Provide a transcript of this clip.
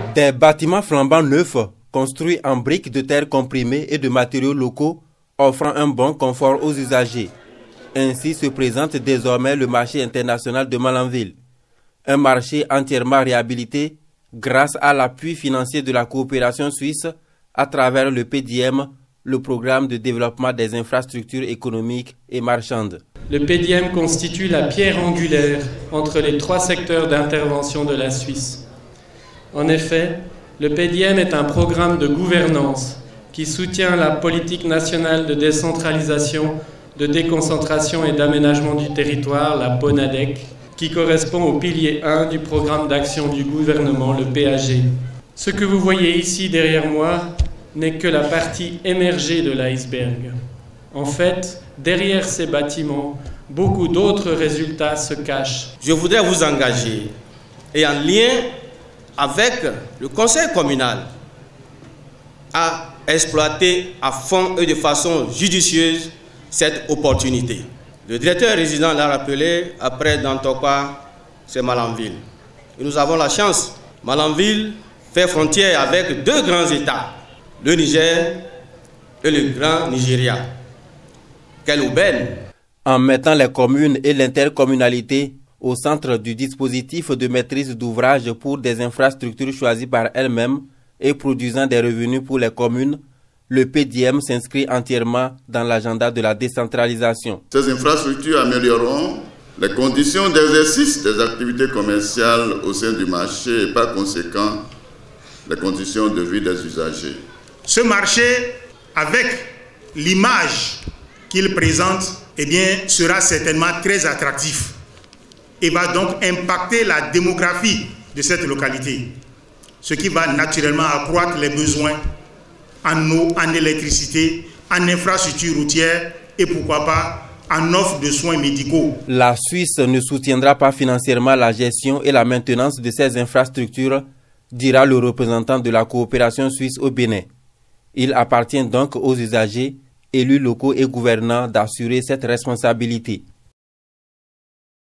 Des bâtiments flambant neufs, construits en briques de terre comprimées et de matériaux locaux, offrant un bon confort aux usagers. Ainsi se présente désormais le marché international de Malanville. Un marché entièrement réhabilité grâce à l'appui financier de la coopération suisse à travers le PDM, le programme de développement des infrastructures économiques et marchandes. Le PDM constitue la pierre angulaire entre les trois secteurs d'intervention de la Suisse. En effet, le PDM est un programme de gouvernance qui soutient la politique nationale de décentralisation, de déconcentration et d'aménagement du territoire, la PONADEC, qui correspond au pilier 1 du programme d'action du gouvernement, le PAG. Ce que vous voyez ici derrière moi n'est que la partie émergée de l'iceberg. En fait, derrière ces bâtiments, beaucoup d'autres résultats se cachent. Je voudrais vous engager, et en lien avec le conseil communal, à exploiter à fond et de façon judicieuse cette opportunité. Le directeur résident l'a rappelé, après Dantoka, c'est Malanville. Et nous avons la chance. Malanville fait frontière avec deux grands États, le Niger et le Grand Nigeria. Quelle aubaine! En mettant les communes et l'intercommunalité au centre du dispositif de maîtrise d'ouvrage pour des infrastructures choisies par elles-mêmes et produisant des revenus pour les communes, le PDM s'inscrit entièrement dans l'agenda de la décentralisation. Ces infrastructures amélioreront les conditions d'exercice des activités commerciales au sein du marché et par conséquent les conditions de vie des usagers. Ce marché, avec l'image qu'il présente, sera certainement très attractif et va donc impacter la démographie de cette localité, ce qui va naturellement accroître les besoins en eau, en électricité, en infrastructures routières et pourquoi pas en offre de soins médicaux. La Suisse ne soutiendra pas financièrement la gestion et la maintenance de ces infrastructures, dira le représentant de la coopération suisse au Bénin. Il appartient donc aux usagers, élus locaux et gouvernants d'assurer cette responsabilité.